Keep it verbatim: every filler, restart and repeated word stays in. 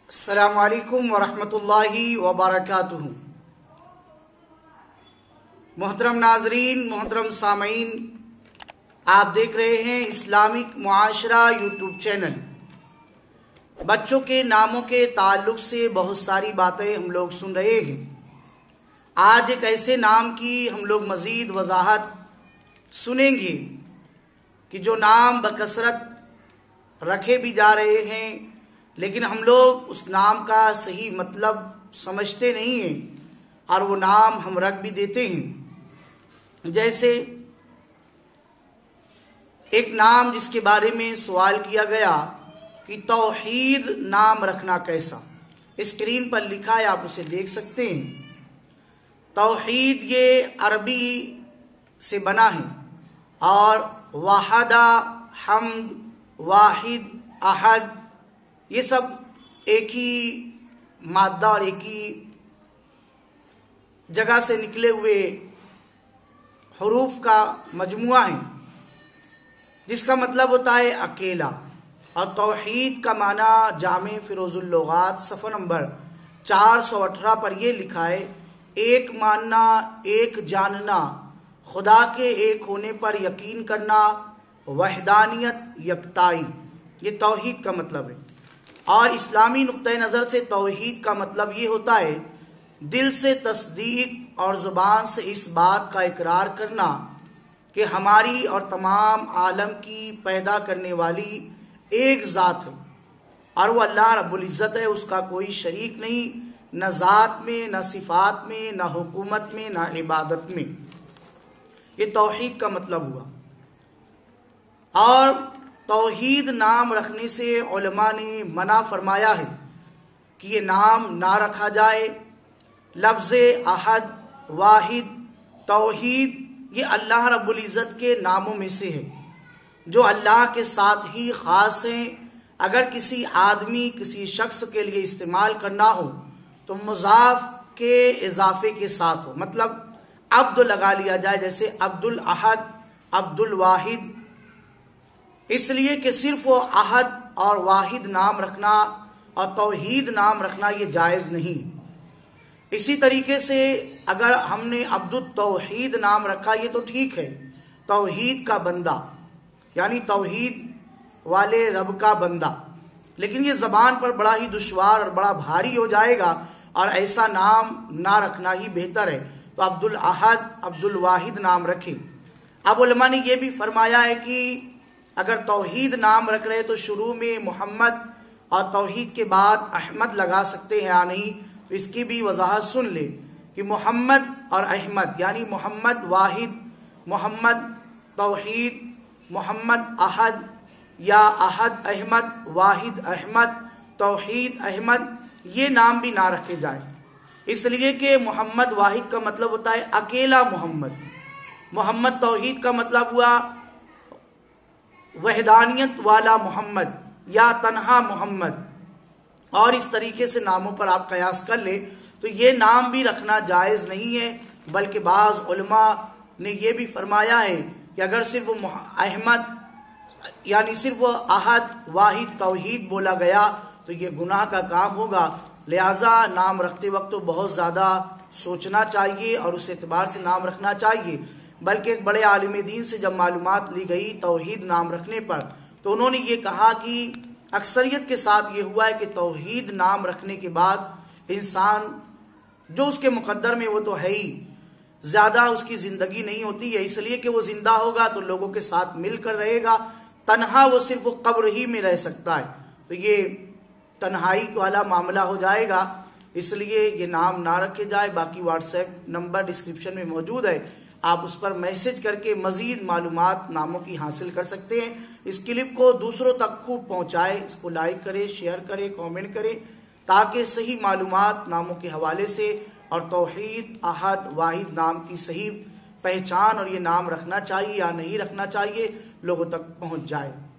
अस्सलामु अलैकुम वरहमतुल्लाहि वबरकातुहू। मोहतरम नाजरीन, मोहतरम सामीन, आप देख रहे हैं इस्लामिक मुआशरा यूट्यूब चैनल। बच्चों के नामों के ताल्लुक से बहुत सारी बातें हम लोग सुन रहे हैं। आज एक ऐसे नाम की हम लोग मज़ीद वजाहत सुनेंगे कि जो नाम बकसरत रखे भी जा रहे हैं, लेकिन हम लोग उस नाम का सही मतलब समझते नहीं हैं और वो नाम हम रख भी देते हैं। जैसे एक नाम जिसके बारे में सवाल किया गया कि तौहीद नाम रखना कैसा, स्क्रीन पर लिखा है, आप उसे देख सकते हैं। तौहीद ये अरबी से बना है और वाहदा, हम्द, वाहिद, अहद, ये सब एक ही मादा और एक ही जगह से निकले हुए हरूफ का मजमुआ है, जिसका मतलब होता है अकेला। और तौहीद का माना जामे फिरोजुल लुगात सफ़ा नंबर चार सौ अठारह पर यह लिखा है, एक मानना, एक जानना, खुदा के एक होने पर यकीन करना, वहदानियत, यकताई, ये तौहीद का मतलब है। और इस्लामी नुक्ते नज़र से तौहीद का मतलब ये होता है दिल से तस्दीक और ज़ुबान से इस बात का इकरार करना कि हमारी और तमाम आलम की पैदा करने वाली एक ज़ात है और वो अल्लाह रब्बुल इज़्ज़त है, उसका कोई शरीक नहीं, न ज़ात में, न सिफ़ात में, न हुकूमत में, न इबादत में। ये तौहीद का मतलब हुआ। और तौहीद नाम रखने से उलमा ने मना फरमाया है कि ये नाम ना रखा जाए। लफ्ज़ अहद, वाहिद, तौहीद ये अल्लाह रब्बुल इज़्ज़त के नामों में से है जो अल्लाह के साथ ही ख़ास हैं। अगर किसी आदमी, किसी शख्स के लिए इस्तेमाल करना हो तो मुज़ाफ के इजाफे के साथ हो, मतलब अब्द लगा लिया जाए, जैसे अब्दुल अहद, अब्दुल वाहिद, इसलिए कि सिर्फ वो अहद और वाहिद नाम रखना और तौहीद नाम रखना ये जायज़ नहीं। इसी तरीके से अगर हमने अब्दुल तौहीद नाम रखा, ये तो ठीक है, तौहीद का बंदा, यानी तौहीद वाले रब का बंदा, लेकिन ये ज़बान पर बड़ा ही दुश्वार और बड़ा भारी हो जाएगा और ऐसा नाम ना रखना ही बेहतर है। तो अब्दुल अहद, अब्दुल वाहिद नाम रखें। अब उलमा ने यह भी फरमाया है कि अगर तौहीद नाम रख रहे तो शुरू में मोहम्मद और तौहीद के बाद अहमद लगा सकते हैं या नहीं, तो इसकी भी वजाहत सुन ले कि मोहम्मद और अहमद, यानी मोहम्मद वाहिद, मोहम्मद तौहीद, मोहम्मद अहद या अहद अहमद, वाहिद अहमद, तौहीद अहमद, ये नाम भी ना रखे जाए, इसलिए कि मोहम्मद वाहिद का मतलब होता है अकेला मोहम्मद, मोहम्मद तौहीद का मतलब हुआ वहदानियत वाला मोहम्मद या तन्हा मोहम्मद। और इस तरीके से नामों पर आप कयास कर ले तो ये नाम भी रखना जायज़ नहीं है, बल्कि बाज़ उलमा ने यह भी फरमाया है कि अगर सिर्फ अहमद यानी सिर्फ अहद, वाहिद, तौहीद बोला गया तो ये गुनाह का काम होगा। लिहाजा नाम रखते वक्त तो बहुत ज़्यादा सोचना चाहिए और उस एतबार से नाम रखना चाहिए। बल्कि एक बड़े आलिम दीन से जब मालूमात ली गई तौहीद नाम रखने पर, तो उन्होंने ये कहा कि अक्सरियत के साथ ये हुआ है कि तौहीद नाम रखने के बाद इंसान जो उसके मुकद्दर में वो तो है ही, ज़्यादा उसकी ज़िंदगी नहीं होती है, इसलिए कि वो ज़िंदा होगा तो लोगों के साथ मिलकर रहेगा, तन्हा वो सिर्फ वो कब्र ही में रह सकता है, तो ये तन्हाई वाला मामला हो जाएगा, इसलिए ये नाम ना रखे जाए। बाकी व्हाट्सएप नंबर डिस्क्रिप्शन में मौजूद है, आप उस पर मैसेज करके मज़ीद मालूमात नामों की हासिल कर सकते हैं। इस क्लिप को दूसरों तक खूब पहुँचाएँ, इसको लाइक करें, शेयर करें, कमेंट करें, ताकि सही मालूमात नामों के हवाले से और तौहीद, अहद, वाहिद नाम की सही पहचान और ये नाम रखना चाहिए या नहीं रखना चाहिए लोगों तक पहुँच जाए।